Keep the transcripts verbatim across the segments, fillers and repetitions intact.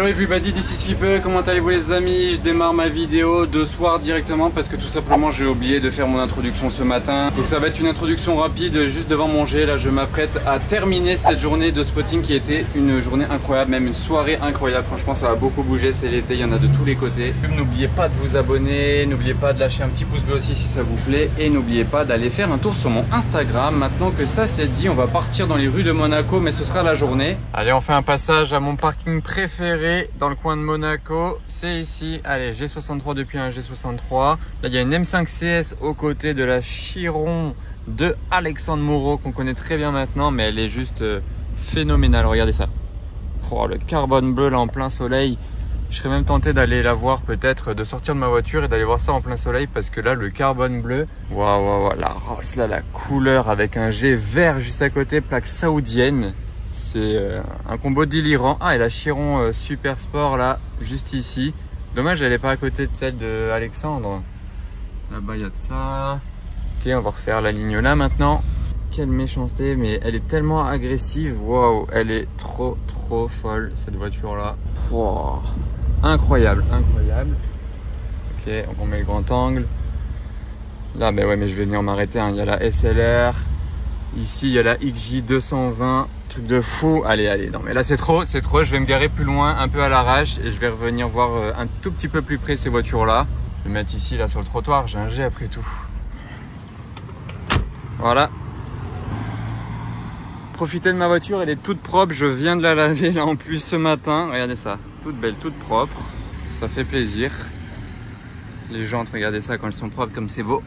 everybody, this is Fippe, comment allez-vous les amis? Je démarre ma vidéo de soir directement parce que tout simplement j'ai oublié de faire mon introduction ce matin. Donc ça va être une introduction rapide juste devant manger. Là je m'apprête à terminer cette journée de spotting qui était une journée incroyable, même une soirée incroyable. Franchement ça va beaucoup bouger, c'est l'été, il y en a de tous les côtés. N'oubliez pas de vous abonner, n'oubliez pas de lâcher un petit pouce bleu aussi si ça vous plaît. Et n'oubliez pas d'aller faire un tour sur mon Instagram. Maintenant que ça c'est dit, on va partir dans les rues de Monaco, mais ce sera la journée. Allez, on fait un passage à mon parking préféré dans le coin de Monaco, c'est ici. Allez, G soixante-trois depuis un G soixante-trois. Là il y a une M cinq C S aux côtés de la Chiron de Alexandre Moreau qu'on connaît très bien maintenant, mais elle est juste euh, phénoménale. Regardez ça. Oh, le carbone bleu là en plein soleil. Je serais même tenté d'aller la voir, peut-être de sortir de ma voiture et d'aller voir ça en plein soleil, parce que là le carbone bleu, waouh waouh waouh, la Rolls là, la couleur avec un G vert juste à côté, plaque saoudienne. C'est euh, un combo délirant. Ah, et la Chiron euh, Super Sport là, juste ici. Dommage, elle n'est pas à côté de celle de Alexandre. Là-bas, il y a de ça. Ok, on va refaire la ligne là maintenant. Quelle méchanceté, mais elle est tellement agressive. Waouh, elle est trop, trop folle, cette voiture là. Wow. Incroyable, incroyable. Ok, on met le grand angle. Là, ben ouais, mais je vais venir m'arrêter. Hein. Il y a la S L R. Ici, il y a la X J deux cent vingt. Truc de fou. Allez, allez. Non, mais là, c'est trop, c'est trop. Je vais me garer plus loin, un peu à l'arrache. Et je vais revenir voir un tout petit peu plus près ces voitures-là. Je vais mettre ici, là, sur le trottoir. J'ai un G après tout. Voilà. Profitez de ma voiture. Elle est toute propre. Je viens de la laver, là, en plus, ce matin. Regardez ça. Toute belle, toute propre. Ça fait plaisir. Les jantes, regardez ça quand elles sont propres, comme c'est beau.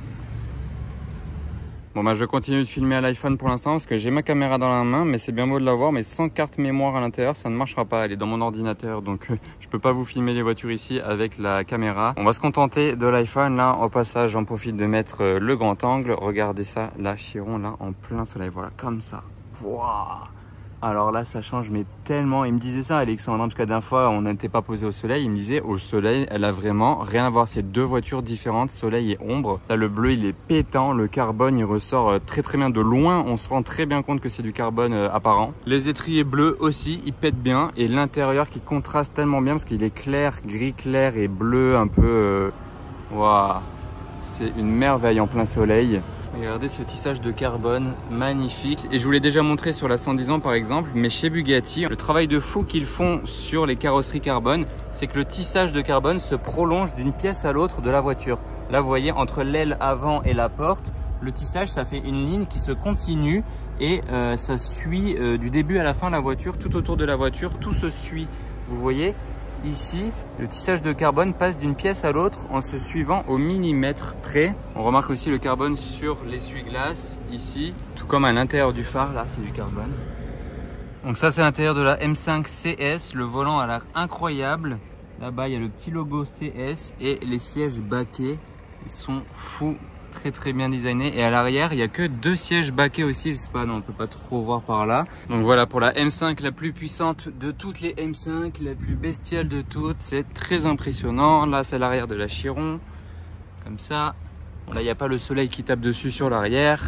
Bon bah je continue de filmer à l'iPhone pour l'instant parce que j'ai ma caméra dans la main, mais c'est bien beau de l'avoir, mais sans carte mémoire à l'intérieur ça ne marchera pas, elle est dans mon ordinateur, donc euh, je peux pas vous filmer les voitures ici avec la caméra. On va se contenter de l'iPhone. Là au passage j'en profite de mettre euh, le grand angle. Regardez ça, la Chiron là en plein soleil, voilà, comme ça. Wouah. Alors là ça change mais tellement. Il me disait ça Alexandre, parce que la dernière fois on n'était pas posé au soleil. Il me disait au soleil elle a vraiment rien à voir, c'est deux voitures différentes, soleil et ombre. Là le bleu il est pétant, le carbone il ressort très très bien de loin. On se rend très bien compte que c'est du carbone euh, apparent. Les étriers bleus aussi ils pètent bien, et l'intérieur qui contraste tellement bien parce qu'il est clair, gris clair et bleu un peu euh... waouh, c'est une merveille en plein soleil. Regardez ce tissage de carbone magnifique. Et je vous l'ai déjà montré sur la cent dix ans par exemple, mais chez Bugatti, le travail de fou qu'ils font sur les carrosseries carbone, c'est que le tissage de carbone se prolonge d'une pièce à l'autre de la voiture. Là vous voyez, entre l'aile avant et la porte, le tissage ça fait une ligne qui se continue et euh, ça suit euh, du début à la fin de la voiture, tout autour de la voiture, tout se suit. Vous voyez ici, le tissage de carbone passe d'une pièce à l'autre en se suivant au millimètre près. On remarque aussi le carbone sur l'essuie-glace ici, tout comme à l'intérieur du phare, là c'est du carbone. Donc ça c'est l'intérieur de la M cinq C S, le volant a l'air incroyable. Là-bas il y a le petit logo C S et les sièges baquets, ils sont fous. Très très bien designé, et à l'arrière il n'y a que deux sièges baquets aussi, je sais pas, non on peut pas trop voir par là. Donc voilà pour la M cinq, la plus puissante de toutes les M cinq, la plus bestiale de toutes, c'est très impressionnant. Là c'est l'arrière de la Chiron, comme ça. Bon, là il n'y a pas le soleil qui tape dessus sur l'arrière.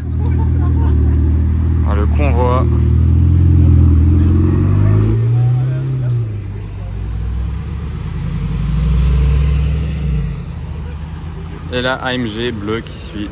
Ah, le convoi. Et la A M G bleu qui suit.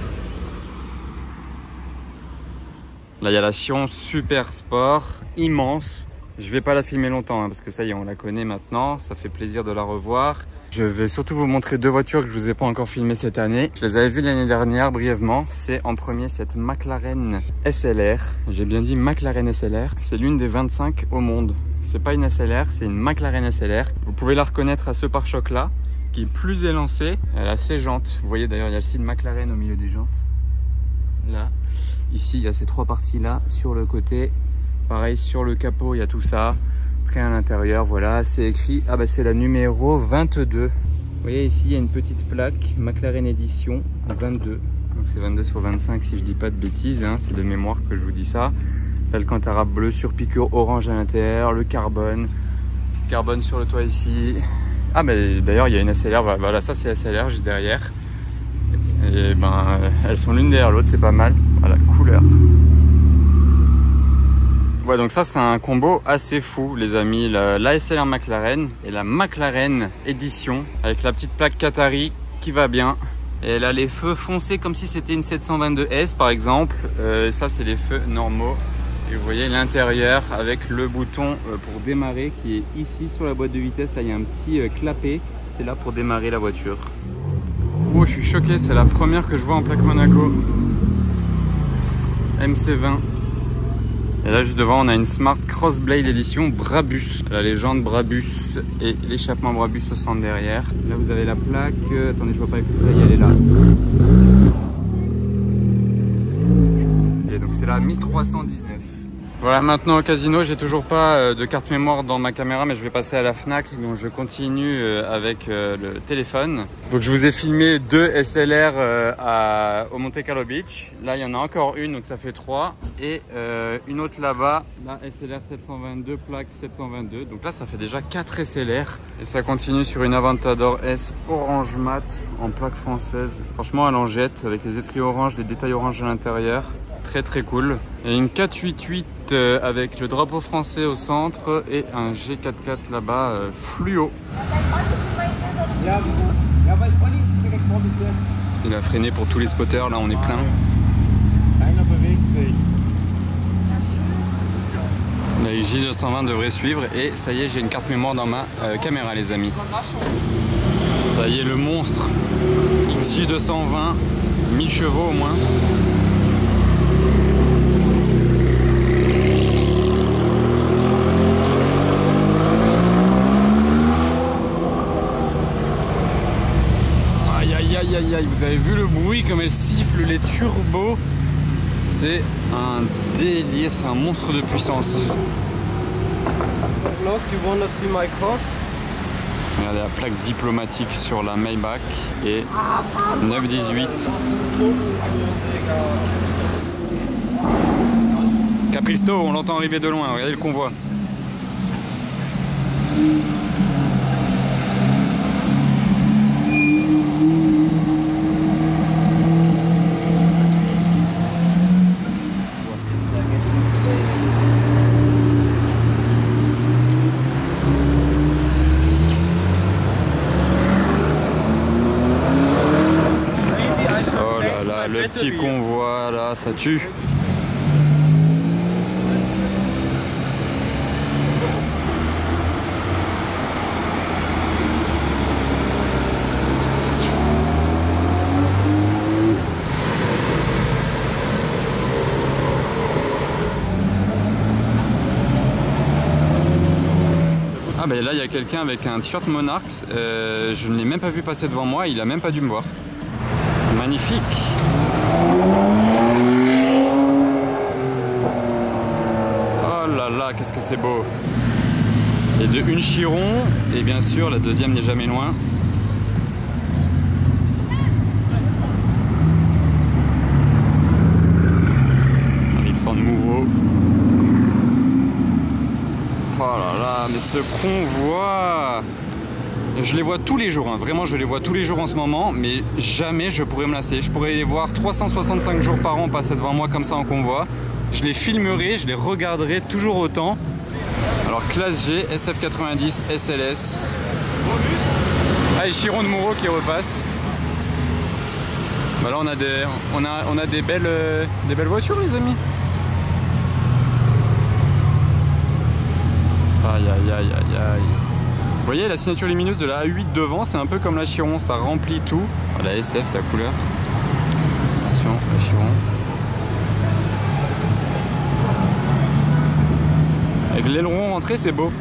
Là il y a la Chiron Super Sport, immense. Je vais pas la filmer longtemps hein, parce que ça y est on la connaît maintenant. Ça fait plaisir de la revoir. Je vais surtout vous montrer deux voitures que je vous ai pas encore filmées cette année. Je les avais vues l'année dernière brièvement. C'est en premier cette McLaren S L R. J'ai bien dit McLaren S L R. C'est l'une des vingt-cinq au monde. C'est pas une S L R, c'est une McLaren S L R. Vous pouvez la reconnaître à ce pare-choc là, qui plus est lancée. Elle a ses jantes. Vous voyez d'ailleurs il y a le style McLaren au milieu des jantes. Là, ici il y a ces trois parties là sur le côté. Pareil sur le capot il y a tout ça. Après à l'intérieur voilà c'est écrit, ah bah c'est la numéro vingt-deux. Vous voyez ici il y a une petite plaque McLaren édition vingt-deux. Donc c'est vingt-deux sur vingt-cinq si je dis pas de bêtises, hein. C'est de mémoire que je vous dis ça. L'alcantara bleu sur piqûre orange à l'intérieur, le carbone. Carbone sur le toit ici. Ah mais d'ailleurs il y a une S L R, voilà ça c'est S L R juste derrière. Et ben elles sont l'une derrière l'autre, c'est pas mal. Voilà, couleur. Ouais, donc ça c'est un combo assez fou les amis, l'A S L R McLaren et la McLaren Edition avec la petite plaque Qatari qui va bien. Et elle a les feux foncés comme si c'était une sept cent vingt-deux S par exemple. Euh, ça c'est les feux normaux. Et vous voyez l'intérieur avec le bouton pour démarrer qui est ici sur la boîte de vitesse. Là il y a un petit clapet, c'est là pour démarrer la voiture. Oh, je suis choqué, c'est la première que je vois en plaque Monaco. M C vingt. Et là juste devant on a une Smart Crossblade édition Brabus. La légende Brabus et l'échappement Brabus au centre derrière. Là vous avez la plaque, attendez je vois pas avec ça, elle est là. Et donc c'est la mille trois cent dix-neuf. Voilà, maintenant au casino, j'ai toujours pas de carte mémoire dans ma caméra, mais je vais passer à la Fnac, donc je continue avec le téléphone. Donc je vous ai filmé deux S L R à, au Monte Carlo Beach. Là, il y en a encore une, donc ça fait trois. Et euh, une autre là-bas, la S L R sept cent vingt-deux, plaque sept cent vingt-deux. Donc là, ça fait déjà quatre S L R. Et ça continue sur une Aventador S orange mat en plaque française. Franchement, elle en jette avec les étriers orange, les détails orange à l'intérieur. Très très cool. Et une quatre cent quatre-vingt-huit euh, avec le drapeau français au centre et un G quatre-quatre là-bas euh, fluo. Il a freiné pour tous les spotters, là on est plein. La J deux cent vingt devrait suivre et ça y est, j'ai une carte mémoire dans ma euh, caméra les amis. Ça y est, le monstre X J deux cent vingt, mille chevaux au moins. Aïe aïe aïe, vous avez vu le bruit comme elle siffle les turbos. C'est un délire, c'est un monstre de puissance. Look, you wanna see my car? Regardez la plaque diplomatique sur la Maybach et neuf dix-huit. Capristo, on l'entend arriver de loin, regardez le convoi. Le petit convoi là, ça tue. Ah ben là il y a quelqu'un avec un t-shirt Monarchs, euh, je ne l'ai même pas vu passer devant moi, il a même pas dû me voir. Magnifique. Oh là là, qu'est-ce que c'est beau. Et de une Chiron, et bien sûr la deuxième n'est jamais loin. Alexandre Mouveau. Oh là là, mais ce convoi. Je les vois tous les jours, hein. Vraiment je les vois tous les jours en ce moment, mais jamais je pourrais me lasser. Je pourrais les voir trois cent soixante-cinq jours par an passer devant moi comme ça en convoi. Je les filmerai, je les regarderai toujours autant. Alors classe G, S F quatre-vingt-dix, S L S. Ah et Chiron de Moreau qui repasse. Bah là on a des, on a, on a des, belles, euh, des belles voitures les amis. Aïe aïe aïe aïe aïe. Vous voyez la signature lumineuse de la A huit devant, c'est un peu comme la Chiron, ça remplit tout. Oh, la S F, la couleur. Attention, la Chiron. Avec l'aileron rentré, c'est beau.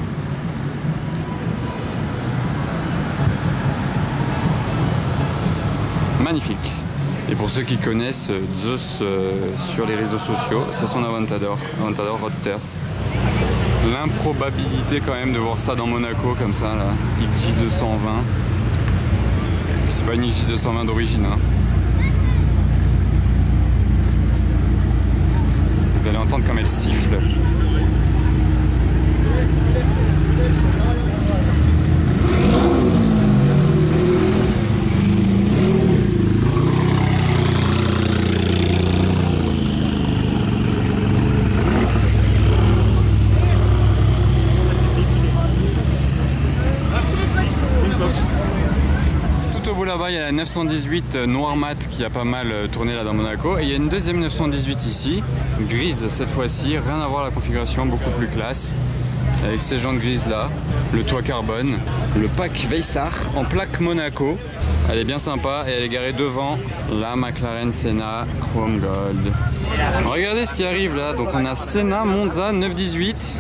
Magnifique. Et pour ceux qui connaissent Zeus euh, sur les réseaux sociaux, c'est son Aventador, Aventador Roadster. L'improbabilité quand même de voir ça dans Monaco comme ça là, X J deux cent vingt. C'est pas une X J deux cent vingt d'origine hein. Vous allez entendre comme elle siffle. au bout là-bas, il y a la neuf cent dix-huit noir mat qui a pas mal tourné là dans Monaco. Et il y a une deuxième neuf cent dix-huit ici, grise cette fois-ci, rien à voir la configuration, beaucoup plus classe. Avec ces jantes grises là, le toit carbone, le pack Veissar en plaque Monaco. Elle est bien sympa et elle est garée devant la McLaren Senna Chrome Gold. Regardez ce qui arrive là, donc on a Senna Monza neuf dix-huit.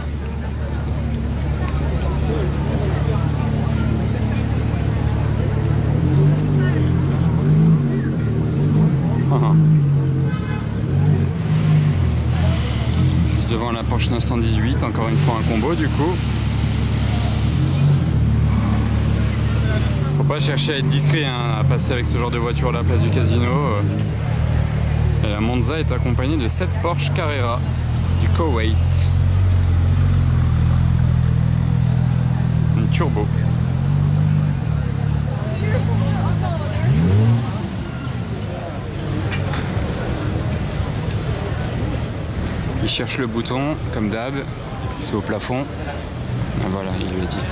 Devant la Porsche neuf cent dix-huit, encore une fois un combo du coup. Faut pas chercher à être discret, hein, à passer avec ce genre de voiture à la place du casino. Et la Monza est accompagnée de cette Porsche Carrera du Koweït. Une turbo. Il cherche le bouton, comme d'hab, c'est au plafond. Et voilà, il lui a dit.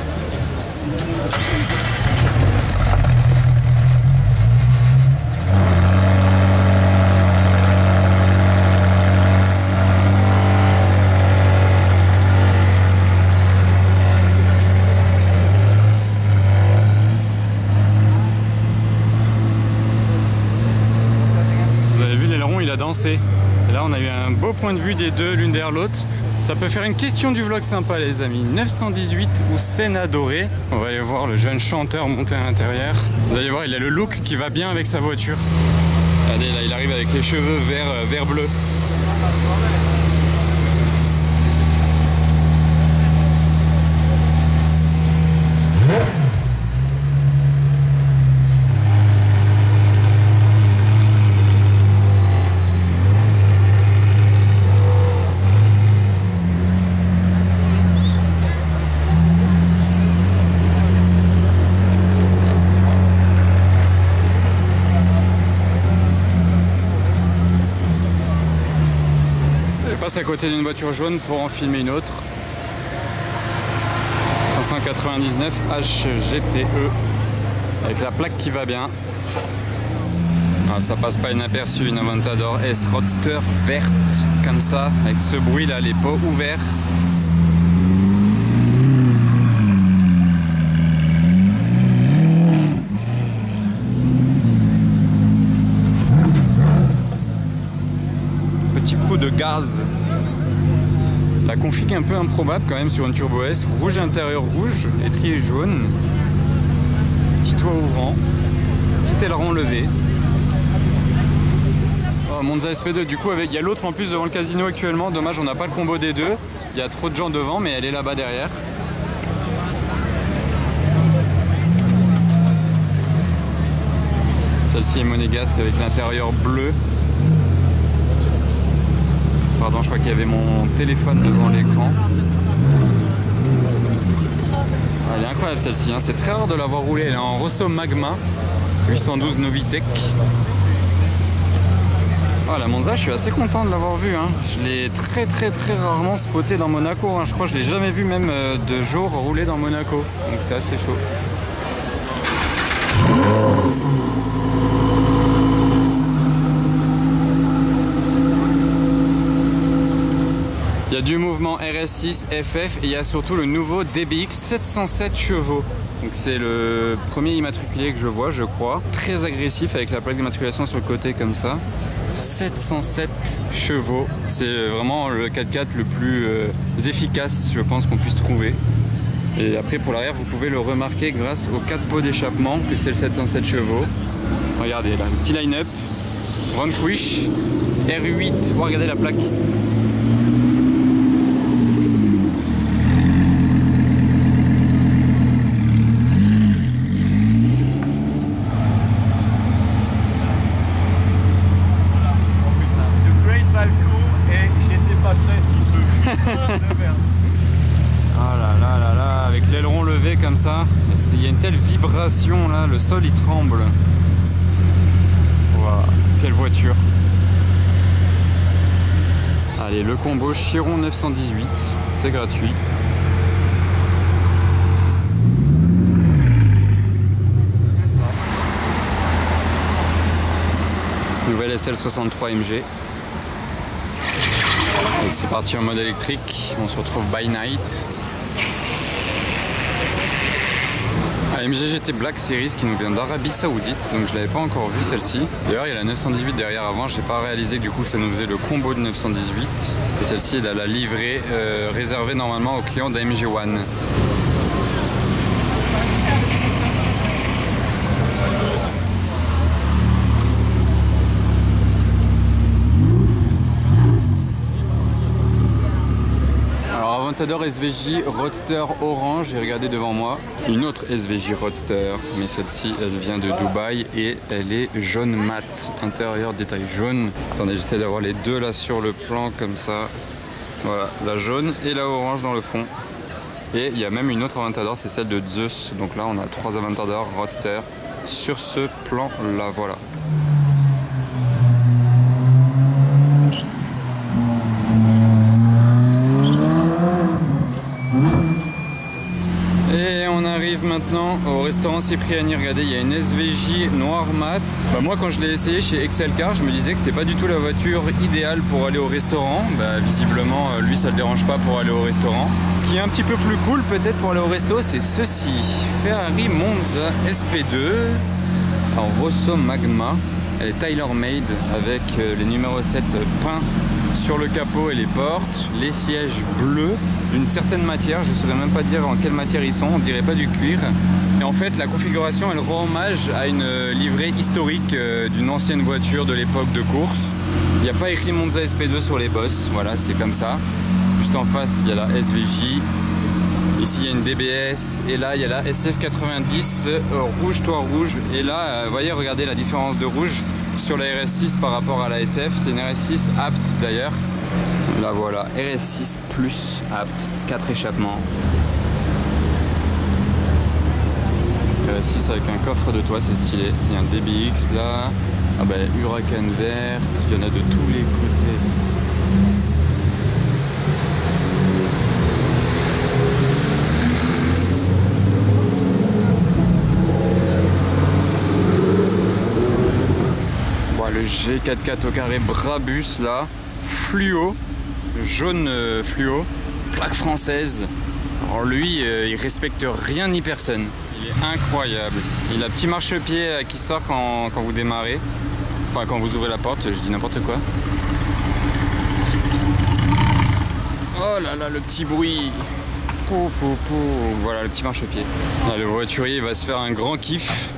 Vous avez vu, l'aileron, il a dansé. Et là on a eu un beau point de vue des deux l'une derrière l'autre. Ça peut faire une question du vlog sympa les amis. neuf cent dix-huit ou Senna doré. On va aller voir le jeune chanteur monter à l'intérieur. Vous allez voir, il a le look qui va bien avec sa voiture. Regardez là, il arrive avec les cheveux vert, euh, vert bleu. À côté d'une voiture jaune pour en filmer une autre. cinq cent quatre-vingt-dix-neuf H G T E avec la plaque qui va bien. Ah, ça passe pas inaperçu, une Aventador S Roadster verte comme ça avec ce bruit là, les pots ouverts. Petit coup de gaz. La config est un peu improbable quand même sur une Turbo S. Rouge intérieur rouge, étrier jaune. Petit toit ouvrant. Petit aileron levé. Oh, Monza S P deux, du coup avec, il y a l'autre en plus devant le casino actuellement. Dommage, on n'a pas le combo des deux. Il y a trop de gens devant, mais elle est là-bas derrière. Celle-ci est monégasque avec l'intérieur bleu. Pardon, je crois qu'il y avait mon téléphone devant l'écran. Ah, elle est incroyable celle-ci, hein. C'est très rare de l'avoir roulée. Elle est en Rosso Magma huit cent douze Novitec. Oh, la Monza, je suis assez content de l'avoir vue, hein. Je l'ai très très très rarement spotée dans Monaco, hein. Je crois que je l'ai jamais vue même de jour rouler dans Monaco. Donc c'est assez chaud. Il y a du mouvement R S six, F F et il y a surtout le nouveau D B X sept cent sept chevaux. Donc c'est le premier immatriculé que je vois, je crois. Très agressif avec la plaque d'immatriculation sur le côté comme ça. sept cent sept chevaux. C'est vraiment le quatre-quatre le plus euh, efficace, je pense, qu'on puisse trouver. Et après pour l'arrière, vous pouvez le remarquer grâce aux quatre pots d'échappement que c'est le sept cent sept chevaux. Regardez là, le petit line-up. Vanquish, R huit. Oh, regardez la plaque. Ah là là là là, avec l'aileron levé comme ça, il y a une telle vibration là, le sol il tremble. Waouh, quelle voiture. Allez, le combo Chiron neuf cent dix-huit, c'est gratuit. belle S L soixante-trois M G. Et c'est parti en mode électrique. On se retrouve by night. A M G G T Black Series qui nous vient d'Arabie Saoudite, donc je l'avais pas encore vu celle-ci. D'ailleurs il y a la neuf cent dix-huit derrière avant, j'ai pas réalisé que du coup ça nous faisait le combo de neuf cent dix-huit. Et celle-ci elle a la livrée euh, réservée normalement aux clients d'A M G One. Aventador S V J Roadster orange, et regardez devant moi une autre S V J Roadster, mais celle-ci elle vient de Dubaï et elle est jaune mat, intérieur détail jaune. Attendez, j'essaie d'avoir les deux là sur le plan comme ça. Voilà, la jaune et la orange dans le fond. Et il y a même une autre Aventador, c'est celle de Zeus. Donc là on a trois Aventador Roadster sur ce plan là, voilà. Maintenant au restaurant Cipriani, regardez, il y a une S V J noir mat. Bah, moi quand je l'ai essayé chez Excel Car, je me disais que c'était pas du tout la voiture idéale pour aller au restaurant. Bah, visiblement lui ça le dérange pas pour aller au restaurant. Ce qui est un petit peu plus cool peut-être pour aller au resto, c'est ceci, Ferrari Monza S P deux en Rosso Magma. Elle est tailor-made avec les numéros sept peints sur le capot et les portes, les sièges bleus d'une certaine matière, je ne saurais même pas dire en quelle matière ils sont, on dirait pas du cuir. Et en fait la configuration elle rend hommage à une livrée historique d'une ancienne voiture de l'époque de course. Il n'y a pas écrit Monza S P deux sur les bosses, voilà c'est comme ça. Juste en face il y a la S V J, ici il y a une D B S et là il y a la S F quatre-vingt-dix rouge toit rouge. Et là vous voyez, regardez la différence de rouge sur la R S six par rapport à la S F, c'est une R S six apte d'ailleurs. Là voilà, R S six plus apte, quatre échappements. R S six avec un coffre de toit, c'est stylé. Il y a un D B X là, ah bah, Huracan verte, il y en a de tous les côtés. Le G quatre-quatre au carré Brabus là, fluo, jaune euh, fluo, plaque française. Alors lui, euh, il respecte rien ni personne. Il est incroyable. Il a un petit marchepied euh, qui sort quand, quand vous démarrez. Enfin, quand vous ouvrez la porte, je dis n'importe quoi. Oh là là, le petit bruit. Pou, pou, pou. Voilà le petit marchepied. Là, le voiturier va se faire un grand kiff.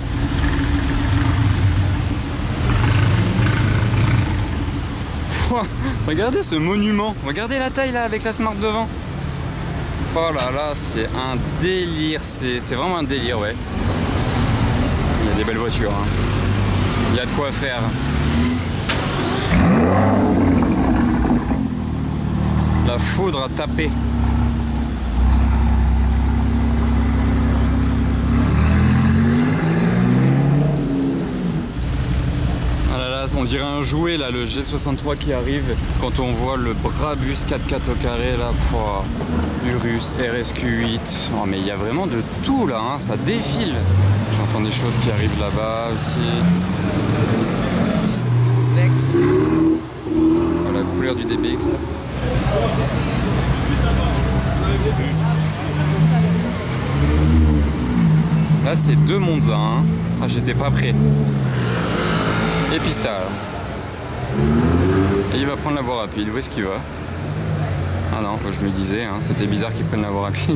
Regardez ce monument, regardez la taille là avec la Smart devant. Oh là là, c'est un délire, c'est vraiment un délire, ouais. Il y a des belles voitures, hein. Il y a de quoi faire. La foudre à taper. On dirait un jouet là, le G soixante-trois qui arrive. Quand on voit le Brabus quatre-quatre au carré là, pouah, Urus, R S Q huit. Oh, mais il y a vraiment de tout là, hein, ça défile. J'entends des choses qui arrivent là-bas aussi. Oh, la couleur du D B X là. Là c'est deux Monza, hein. Ah, j'étais pas prêt. Et Pista. Et il va prendre la voie rapide. Où est-ce qu'il va? Ah non, je me disais, hein, c'était bizarre qu'il prenne la voie rapide.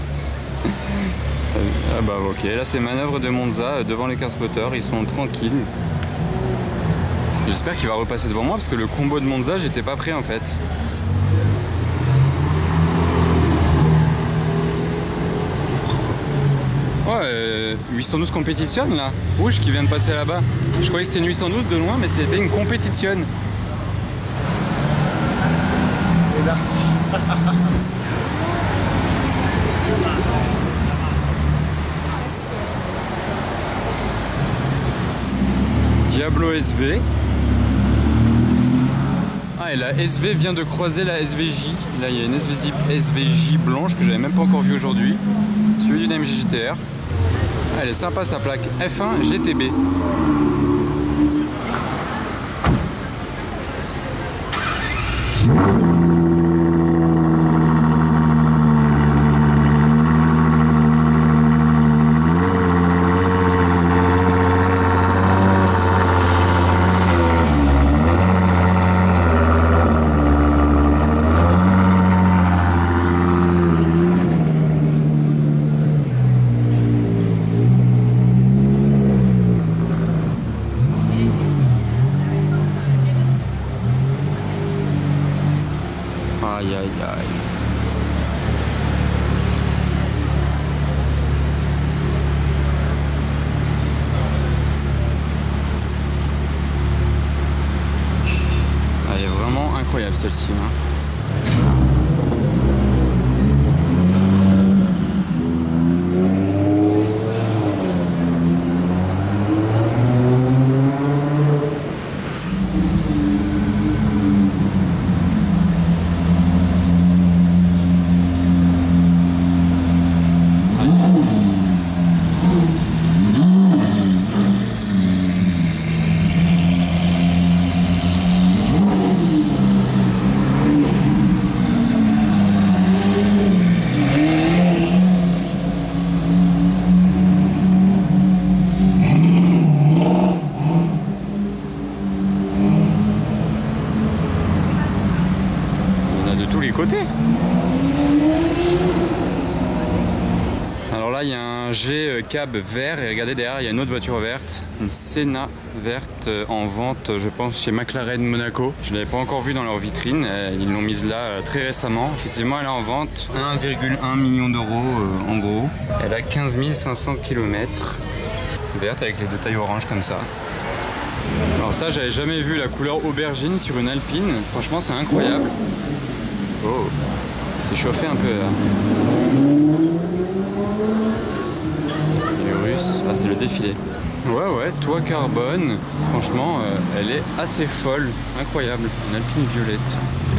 Ah bah ok, là c'est manœuvre de Monza devant les car-spotters, ils sont tranquilles. J'espère qu'il va repasser devant moi parce que le combo de Monza, j'étais pas prêt en fait. Ouais, euh, huit cent douze compétitionne là, rouge qui vient de passer là-bas. Je croyais que c'était une huit cent douze de loin, mais c'était une compétitionne. Et merci. Diablo S V. Ah, et la S V vient de croiser la S V J. Là, il y a une S V J blanche que j'avais même pas encore vue aujourd'hui. Celui d'une A M G G T R. Elle est sympa sa plaque F un G T B. incroyable celle-ci. Hein. Côté. Alors là il y a un G cab vert et regardez derrière il y a une autre voiture verte, une Senna verte en vente je pense chez McLaren Monaco. Je ne l'avais pas encore vue dans leur vitrine, ils l'ont mise là très récemment. Effectivement elle est en vente, un virgule un million d'euros en gros. Elle a quinze mille cinq cents kilomètres, verte avec les détails orange comme ça. Alors ça j'avais jamais vu la couleur aubergine sur une Alpine, franchement c'est incroyable. Oh, c'est chauffé un peu là. Virus, ah c'est le défilé. Ouais ouais, toit carbone, franchement euh, elle est assez folle, incroyable, une Alpine violette.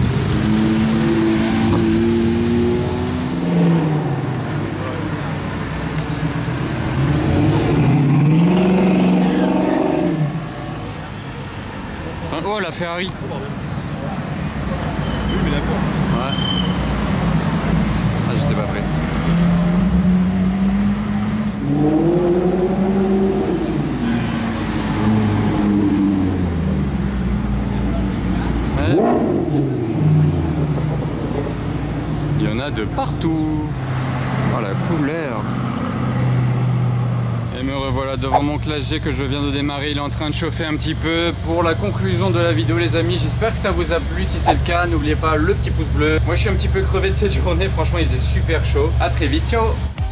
Oh la Ferrari. Ouais. Ah j'étais pas prêt. Ouais. Il y en a de partout. Oh la couleur. Et me revoilà devant mon Classe G que je viens de démarrer, il est en train de chauffer un petit peu pour la conclusion de la vidéo les amis. J'espère que ça vous a plu, si c'est le cas n'oubliez pas le petit pouce bleu. Moi je suis un petit peu crevé de cette journée, franchement il faisait super chaud. À très vite, ciao.